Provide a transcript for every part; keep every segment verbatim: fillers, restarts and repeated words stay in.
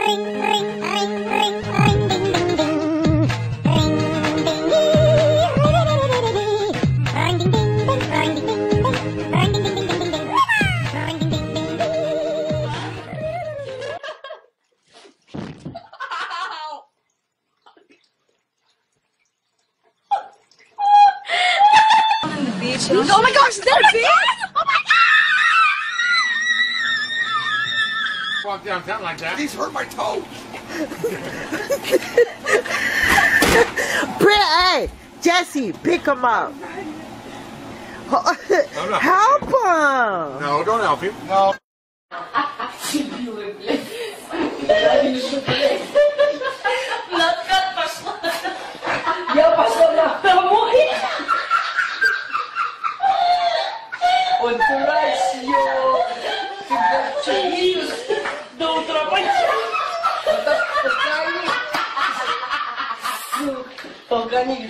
Oh my gosh, is that a bear? Oh my god! Walk downtown like that. These hurt my toe. Hey, Jesse, pick him up. Help him. No, don't help him. No. Я пошла на помой. Он дурачье. Ты горчишь до утра пойдем. Толкани.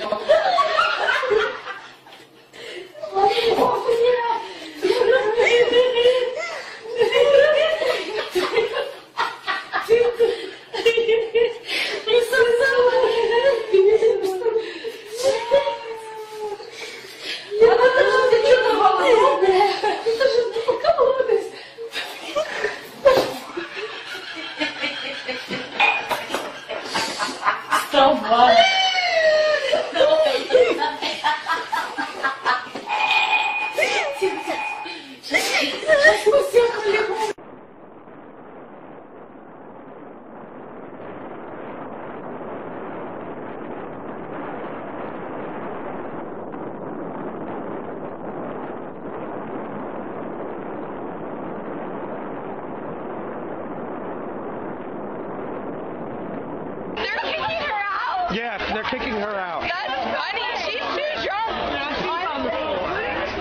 Yes, they're kicking her out. That's funny. She's too drunk. She's on the floor.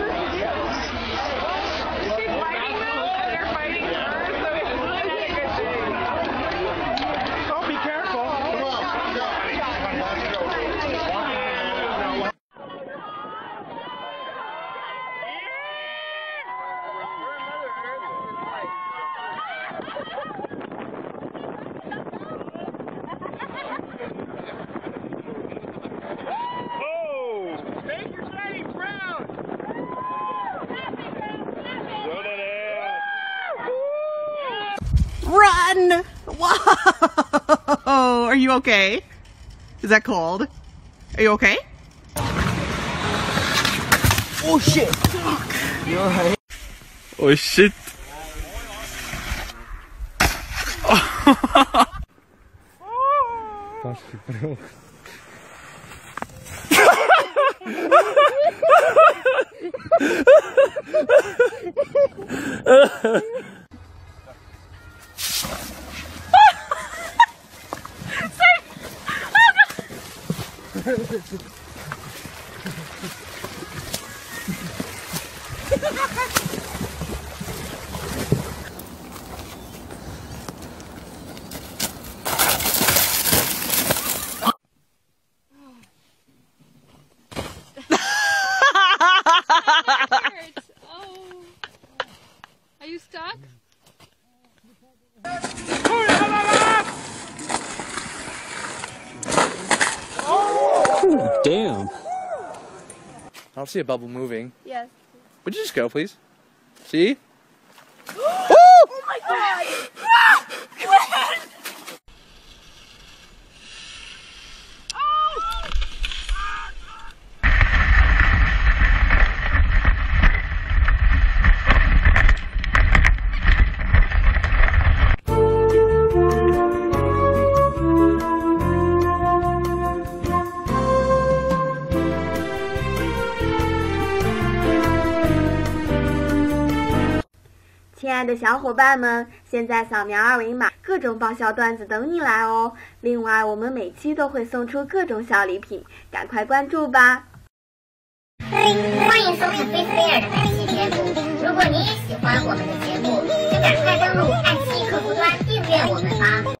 She's fighting them, and they're fighting her, so it's really a good thing. Oh, be careful. Come Run! Whoa! Are you okay? Is that cold? Are you okay? Oh shit! Fuck! You alright? Oh shit! Oh. Are you stuck? Damn. I don't see a bubble moving. Yes. Would you just go, please? See? Oh my god! 亲爱的小伙伴们，现在扫描二维码，各种爆笑段子等你来哦！另外，我们每期都会送出各种小礼品，赶快关注吧！ 欢迎收听菲菲尔的本期节目。如果你也喜欢我们的节目，就赶快登录爱奇艺客户端订阅我们吧。